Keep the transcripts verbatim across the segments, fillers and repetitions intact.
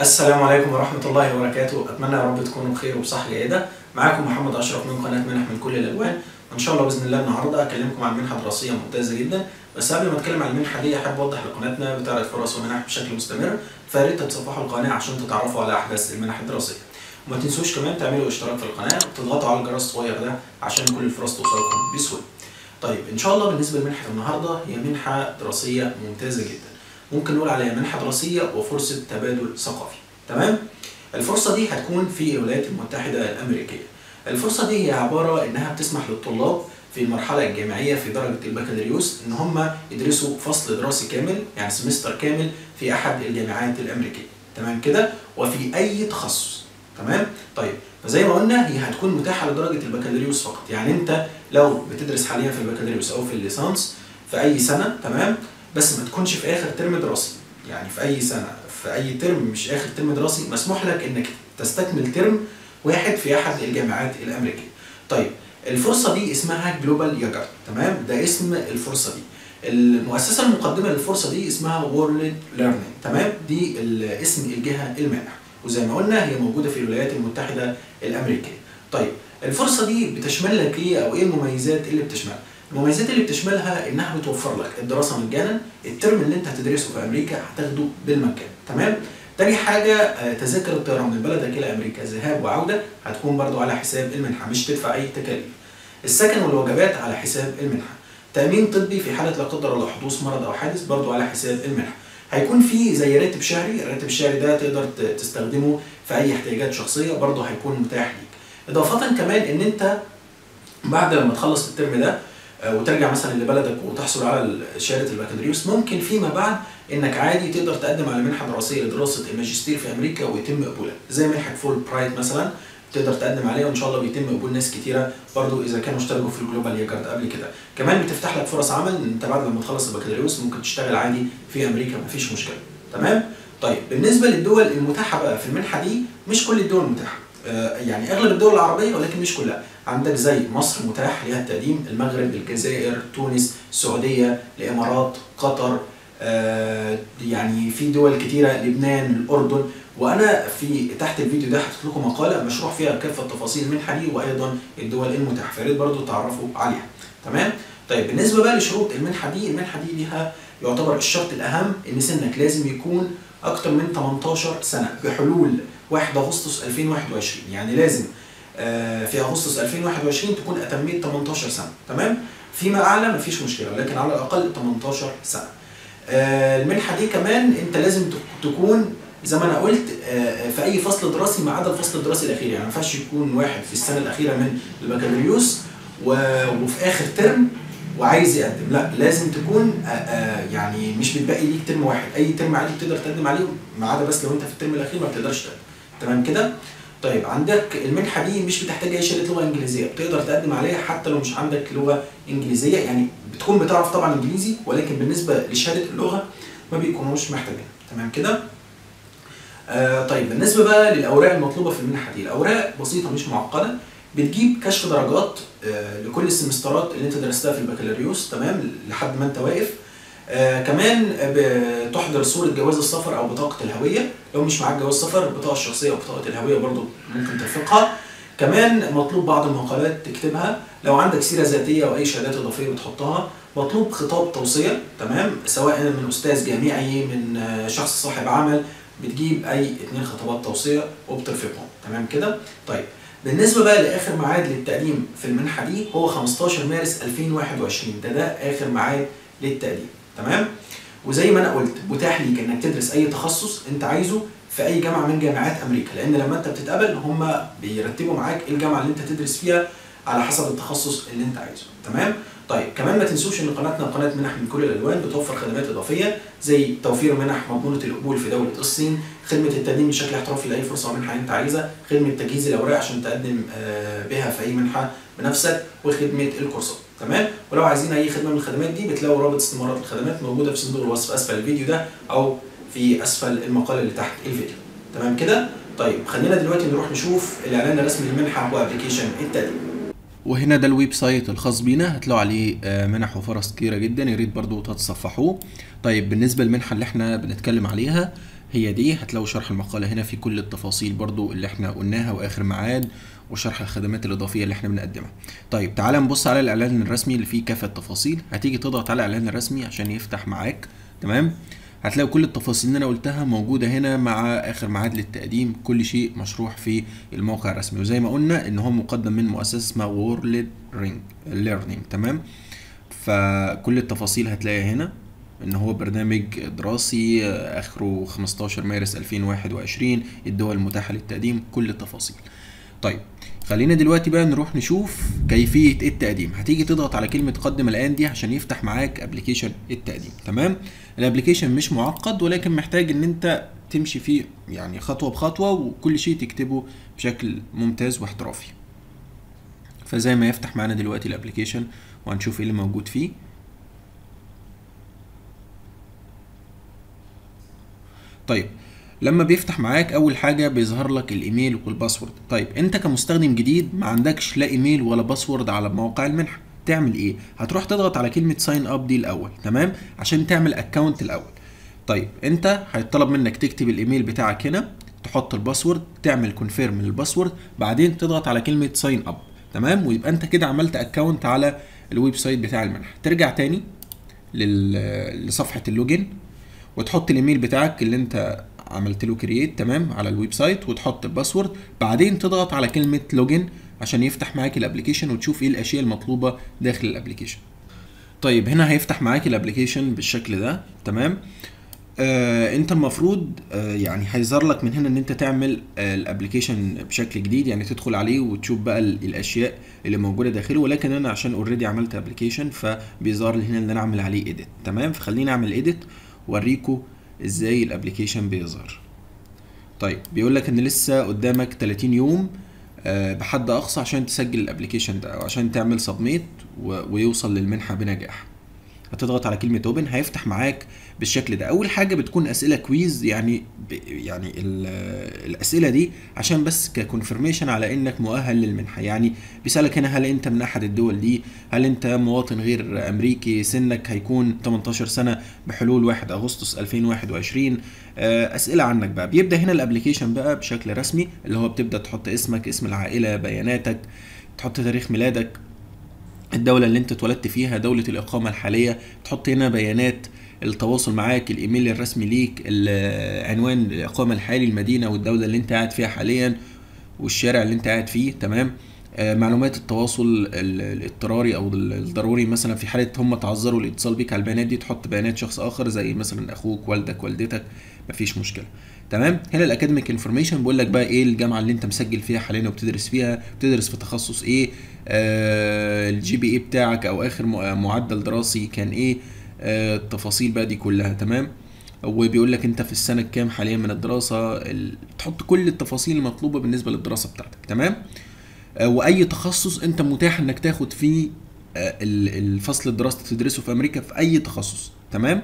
السلام عليكم ورحمة الله وبركاته. أتمنى يا رب تكونوا بخير وبصحة جيدة. معاكم محمد أشرف من قناة منح من كل الألوان، وإن شاء الله بإذن الله النهاردة أكلمكم عن منحة دراسية ممتازة جدا. بس قبل ما أتكلم عن المنحة دي أحب أوضح لقناتنا بتعرض فرص ومنح بشكل مستمر، فيا ريت تتصفحوا القناة عشان تتعرفوا على أحداث المنح الدراسية. وما تنسوش كمان تعملوا اشتراك في القناة وتضغطوا على الجرس الصغير ده عشان كل الفرص توصلكم بسهولة. طيب إن شاء الله بالنسبة لمنحة النهاردة هي منحة دراسية ممتازة جدا. ممكن نقول عليها منحة دراسية وفرصة تبادل ثقافي. تمام؟ الفرصة دي هتكون في الولايات المتحدة الأمريكية. الفرصة دي هي عبارة إنها بتسمح للطلاب في المرحلة الجامعية في درجة البكالوريوس إن هم يدرسوا فصل دراسي كامل، يعني سمستر كامل في أحد الجامعات الأمريكية. تمام كده؟ وفي أي تخصص. تمام؟ طيب فزي ما قلنا هي هتكون متاحة لدرجة البكالوريوس فقط، يعني أنت لو بتدرس حاليا في البكالوريوس أو في الليسانس في أي سنة، تمام؟ بس ما تكونش في آخر ترم دراسي، يعني في أي سنة في أي ترم مش آخر ترم دراسي مسموح لك إنك تستكمل ترم واحد في أحد الجامعات الأمريكية. طيب الفرصة دي اسمها جلوبال ياجر، تمام؟ ده اسم الفرصة دي. المؤسسة المقدمة للفرصة دي اسمها وورلد ليرنينج، تمام؟ دي اسم الجهة المانحة، وزي ما قلنا هي موجودة في الولايات المتحدة الأمريكية. طيب الفرصة دي بتشمل لك إيه أو إيه المميزات اللي بتشملها؟ المميزات اللي بتشملها إنها بتوفر لك الدراسة مجانا، الترم اللي أنت هتدرسه في أمريكا هتاخده بالمجان، تمام؟ تاني حاجة تذاكر الطيران من بلدك إلى أمريكا ذهاب وعودة هتكون برضو على حساب المنحة، مش تدفع أي تكاليف. السكن والوجبات على حساب المنحة. تأمين طبي في حالة لا قدر الله حدوث مرض أو حادث برضو على حساب المنحة. هيكون في زي راتب شهري، الراتب الشهري ده تقدر تستخدمه في أي احتياجات شخصية، برضو هيكون متاح ليك. إضافة كمان إن أنت بعد لما تخلص الترم ده وترجع مثلا لبلدك وتحصل على شهاده البكالوريوس، ممكن فيما بعد انك عادي تقدر تقدم على منحه دراسيه لدراسه الماجستير في امريكا ويتم قبولها، زي منحه فول برايت مثلا تقدر تقدم عليها وان شاء الله بيتم قبول ناس كتيره برضو اذا كانوا اشتركوا في الجلوبال ياجر قبل كده. كمان بتفتح لك فرص عمل، انت بعد لما تخلص البكالوريوس ممكن تشتغل عادي في امريكا مفيش مشكله. تمام؟ طيب بالنسبه للدول المتاحه بقى في المنحه دي، مش كل الدول متاحه، يعني اغلب الدول العربيه ولكن مش كلها. عندك زي مصر متاح ليها التقديم، المغرب، الجزائر، تونس، السعوديه، الامارات، قطر، آه يعني في دول كتيره، لبنان، الاردن. وانا في تحت الفيديو ده هحط لكم مقاله مشروح فيها كافه تفاصيل المنحه دي وايضا الدول المتاحه، فيا ريت برضه تعرفوا عليها. تمام؟ طيب بالنسبه بقى لشروط المنحه دي، المنحه دي ليها يعتبر الشرط الاهم ان سنك لازم يكون اكتر من تمنتاشر سنه بحلول واحد أغسطس ألفين وواحد وعشرين، يعني لازم في أغسطس ألفين وواحد وعشرين تكون أتميت تمنتاشر سنة، تمام؟ فيما أعلى مفيش مشكلة، ولكن على الأقل تمنتاشر سنة. المنحة دي كمان أنت لازم تكون زي ما أنا قلت في أي فصل دراسي ما عدا الفصل الدراسي الأخير، يعني ما ينفعش يكون واحد في السنة الأخيرة من البكالوريوس وفي آخر ترم وعايز يقدم، لا لازم تكون يعني مش بتبقي ليك ترم واحد، أي ترم عادي بتقدر تقدم عليه ما عدا بس لو أنت في الترم الأخير ما بتقدرش تقدم. تمام كده؟ طيب عندك المنحه دي مش بتحتاج اي شهاده لغه انجليزيه، بتقدر تقدم عليها حتى لو مش عندك لغه انجليزيه، يعني بتكون بتعرف طبعا انجليزي ولكن بالنسبه لشهاده اللغه ما بيكونوش محتاجينها. تمام كده؟ آه طيب بالنسبه بقى للاوراق المطلوبه في المنحه دي، الاوراق بسيطه مش معقده، بتجيب كشف درجات آه لكل السمسترات اللي انت درستها في البكالوريوس، تمام؟ لحد ما انت واقف. آه كمان بتحضر صورة جواز السفر أو بطاقة الهوية، لو مش معاك جواز سفر البطاقة الشخصية وبطاقة الهوية برضو ممكن ترفقها. كمان مطلوب بعض المقالات تكتبها، لو عندك سيرة ذاتية أو أي شهادات إضافية بتحطها. مطلوب خطاب توصية، تمام؟ سواء من أستاذ جامعي من شخص صاحب عمل، بتجيب أي اتنين خطابات توصية وبترفقهم. تمام كده؟ طيب بالنسبة بقى لآخر ميعاد للتقديم في المنحة دي هو خمستاشر مارس ألفين وواحد وعشرين، ده ده آخر ميعاد للتقديم. تمام؟ وزي ما انا قلت متاح ليك انك تدرس اي تخصص انت عايزه في اي جامعه من جامعات امريكا، لان لما انت بتتقبل هم بيرتبوا معاك ايه الجامعه اللي انت تدرس فيها على حسب التخصص اللي انت عايزه. تمام؟ طيب كمان ما تنسوش ان قناتنا قناه منح من كل الالوان بتوفر خدمات اضافيه زي توفير منح مضمونه القبول في دوله الصين، خدمه التقديم بشكل احترافي لاي فرصه منحه انت عايزها، خدمه تجهيز الاوراق عشان تقدم بها في اي منحه بنفسك، وخدمه الكورسات. تمام؟ ولو عايزين اي خدمه من الخدمات دي بتلاقوا رابط استمارات الخدمات موجوده في صندوق الوصف اسفل الفيديو ده او في اسفل المقال اللي تحت الفيديو. تمام كده؟ طيب خلينا دلوقتي نروح نشوف الاعلان الرسمي للمنحه وابلكيشن التقديم. وهنا ده الويب سايت الخاص بينا، هتلاقوا عليه منح وفرص كتيره جدا، يا ريت برضو تتصفحوه. طيب بالنسبه للمنحه اللي احنا بنتكلم عليها هي دي. هتلاقوا شرح المقالة هنا في كل التفاصيل برضو اللي احنا قلناها واخر ميعاد وشرح الخدمات الاضافية اللي احنا بنقدمها. طيب تعالى نبص على الاعلان الرسمي اللي فيه كافة التفاصيل. هتيجي تضغط على الاعلان الرسمي عشان يفتح معاك، تمام. هتلاقوا كل التفاصيل اللي انا قلتها موجودة هنا مع اخر ميعاد للتقديم، كل شيء مشروح في الموقع الرسمي. وزي ما قلنا ان هو مقدم من مؤسسة اسمها وورلد ليرنينج، تمام. فكل التفاصيل هتلاقيها هنا، ان هو برنامج دراسي اخره خمستاشر مارس ألفين وواحد وعشرين، الدول المتاحة للتقديم، كل التفاصيل. طيب خلينا دلوقتي بقى نروح نشوف كيفية التقديم. هتيجي تضغط على كلمة قدم الآن دي عشان يفتح معاك ابلكيشن التقديم، تمام. الابلكيشن مش معقد ولكن محتاج ان انت تمشي فيه يعني خطوة بخطوة، وكل شيء تكتبه بشكل ممتاز واحترافي. فزي ما يفتح معانا دلوقتي الابلكيشن وهنشوف ايه اللي موجود فيه. طيب لما بيفتح معاك اول حاجه بيظهر لك الايميل والباسورد. طيب انت كمستخدم جديد ما عندكش لا ايميل ولا باسورد على موقع المنحه، تعمل ايه؟ هتروح تضغط على كلمه ساين اب دي الاول، تمام، عشان تعمل اكونت الاول. طيب انت هيطلب منك تكتب الايميل بتاعك هنا، تحط الباسورد، تعمل كونفيرم للباسورد، بعدين تضغط على كلمه ساين اب، تمام. ويبقى انت كده عملت اكونت على الويب سايت بتاع المنحه. ترجع تاني لصفحه اللوجن وتحط الايميل بتاعك اللي انت عملت له كرييت، تمام، على الويب سايت، وتحط الباسورد، بعدين تضغط على كلمه لوجن عشان يفتح معاك الابلكيشن وتشوف ايه الاشياء المطلوبه داخل الابلكيشن. طيب هنا هيفتح معاك الابلكيشن بالشكل ده، تمام. آه انت المفروض آه يعني هيظهر لك من هنا ان انت تعمل آه الابلكيشن بشكل جديد، يعني تدخل عليه وتشوف بقى الاشياء اللي موجوده داخله. ولكن انا عشان اوريدي عملت ابلكيشن فبيظهر لي هنا ان انا اعمل عليه ايديت، تمام. فخليني اعمل ايديت واوريكم ازاي الابلكيشن بيظهر. طيب بيقول لك ان لسه قدامك تلاتين يوم آه بحد اقصى عشان تسجل الابلكيشن ده او عشان تعمل سبميت ويوصل للمنحه بنجاح. هتضغط على كلمه اوبن، هيفتح معاك بالشكل ده. اول حاجه بتكون اسئله كويز، يعني يعني الاسئله دي عشان بس ككونفirmation على انك مؤهل للمنحه. يعني بيسالك هنا هل انت من احد الدول دي، هل انت مواطن غير امريكي، سنك هيكون تمنتاشر سنه بحلول واحد أغسطس ألفين وواحد وعشرين. اسئله عنك بقى. بيبدا هنا الابلكيشن بقى بشكل رسمي، اللي هو بتبدا تحط اسمك، اسم العائله، بياناتك، تحط تاريخ ميلادك، الدولة اللي انت اتولدت فيها، دولة الإقامة الحالية، تحط هنا بيانات التواصل معاك، الإيميل الرسمي ليك، عنوان الإقامة الحالي، المدينة والدولة اللي انت قاعد فيها حاليا، والشارع اللي انت قاعد فيه، تمام. آه معلومات التواصل الاضطراري أو الضروري، مثلا في حالة هم تعذروا الاتصال بيك على البيانات دي تحط بيانات شخص آخر زي مثلا أخوك، والدك، والدتك، مفيش مشكلة، تمام. هنا الاكاديميك انفورميشن بيقول لك بقى ايه الجامعه اللي انت مسجل فيها حاليا وبتدرس فيها، بتدرس في تخصص ايه، آه الجي بي اي بتاعك او اخر معدل دراسي كان ايه، آه التفاصيل بقى دي كلها، تمام. وبيقول لك انت في السنه الكام حاليا من الدراسه، تحط كل التفاصيل المطلوبه بالنسبه للدراسه بتاعتك، تمام. آه واي تخصص انت متاح انك تاخد فيه آه الفصل الدراسي تدرسه في امريكا في اي تخصص، تمام.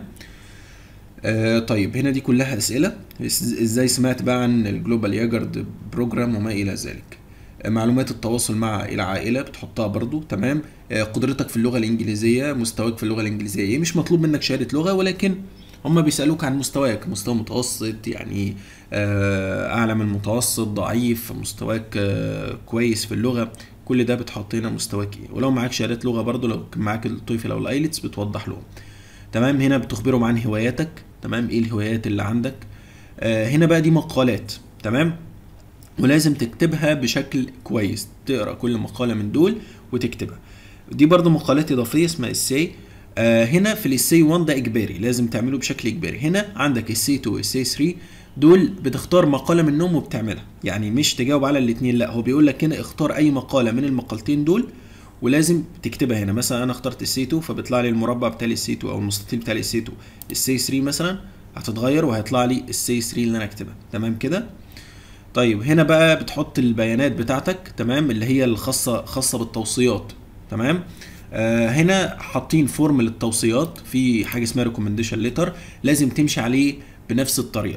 آه طيب هنا دي كلها اسئله، ازاي سمعت بقى عن الجلوبال ياجرد بروجرام وما الى ذلك. آه معلومات التواصل مع العائله بتحطها برضو، تمام. آه قدرتك في اللغه الانجليزيه، مستواك في اللغه الانجليزيه ايه. مش مطلوب منك شهاده لغه، ولكن هم بيسالوك عن مستواك، مستوى متوسط يعني آه اعلى من المتوسط، ضعيف، مستواك آه كويس في اللغه، كل ده بتحط هنا مستواك ايه. ولو معاك شهاده لغه برضو، لو معاك التويفل او الايلتس بتوضح لهم، تمام. هنا بتخبرهم عن هواياتك، تمام، ايه الهوايات اللي عندك. آه هنا بقى دي مقالات، تمام، ولازم تكتبها بشكل كويس، تقرا كل مقاله من دول وتكتبها. دي برضو مقالات اضافيه اسمها اساي. آه هنا في الاساي واحد ده اجباري، لازم تعمله بشكل اجباري. هنا عندك اساي اتنين واساي تلاتة، دول بتختار مقاله منهم وبتعملها، يعني مش تجاوب على الاثنين، لا، هو بيقول لك هنا اختار اي مقاله من المقالتين دول ولازم تكتبها هنا. مثلا انا اخترت السي اتنين فبيطلع لي المربع بتاع السي اتنين او المستطيل بتاع السي اتنين. السي تلاتة مثلا هتتغير وهيطلع لي السي تلاتة اللي انا اكتبها، تمام كده. طيب هنا بقى بتحط البيانات بتاعتك، تمام، اللي هي الخاصه خاصه بالتوصيات، تمام. آه هنا حاطين فورم للتوصيات، في حاجه اسمها ريكومنديشن ليتر، لازم تمشي عليه بنفس الطريقه،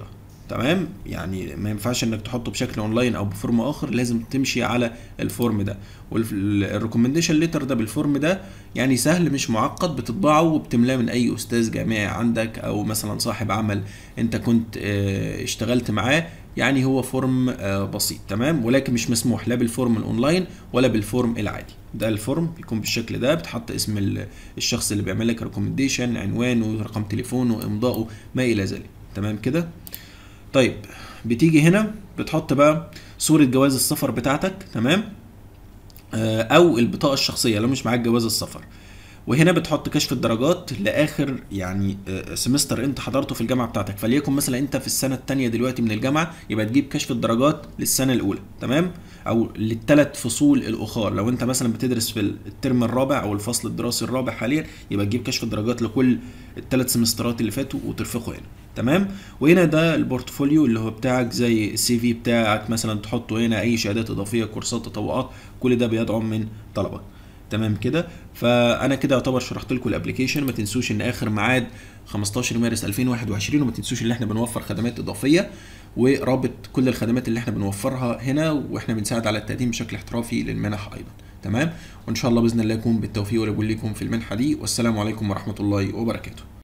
تمام، يعني ما ينفعش انك تحطه بشكل اونلاين او بفورم اخر، لازم تمشي على الفورم ده. والريكومنديشن ليتر ده بالفورم ده يعني سهل مش معقد، بتطبعه وبتملاه من اي استاذ جامعي عندك او مثلا صاحب عمل انت كنت اه اشتغلت معاه، يعني هو فورم اه بسيط. تمام، ولكن مش مسموح لا بالفورم الاونلاين ولا بالفورم العادي. ده الفورم بيكون بالشكل ده، بتحط اسم الشخص اللي بيعمل لك ريكومنديشن، عنوانه، رقم تليفونه، امضائه، ما الى ذلك. تمام كده. طيب بتيجي هنا بتحط بقى صورة جواز السفر بتاعتك، تمام، آه او البطاقة الشخصية لو مش معاك جواز السفر. وهنا بتحط كشف الدرجات لاخر يعني آه سمستر انت حضرته في الجامعه بتاعتك، فليكن مثلا انت في السنه الثانيه دلوقتي من الجامعه، يبقى تجيب كشف الدرجات للسنه الاولى، تمام، او للثلاث فصول الاخر. لو انت مثلا بتدرس في الترم الرابع او الفصل الدراسي الرابع حاليا، يبقى تجيب كشف الدرجات لكل الثلاث سمسترات اللي فاتوا وترفقه هنا. تمام، وهنا ده البورتفوليو اللي هو بتاعك، زي السي في بتاعك مثلا تحطه هنا، اي شهادات اضافيه، كورسات، تطوعات، كل ده بيدعم من طلبك. تمام كده. فانا كده يعتبر شرحت لكم الابلكيشن. ما تنسوش ان اخر ميعاد خمستاشر مارس ألفين وواحد وعشرين، وما تنسوش ان احنا بنوفر خدمات اضافيه، ورابط كل الخدمات اللي احنا بنوفرها هنا، واحنا بنساعد على التقديم بشكل احترافي للمنح ايضا. تمام، وان شاء الله باذن الله يكون بالتوفيق والقبول لكم في المنحه دي، والسلام عليكم ورحمه الله وبركاته.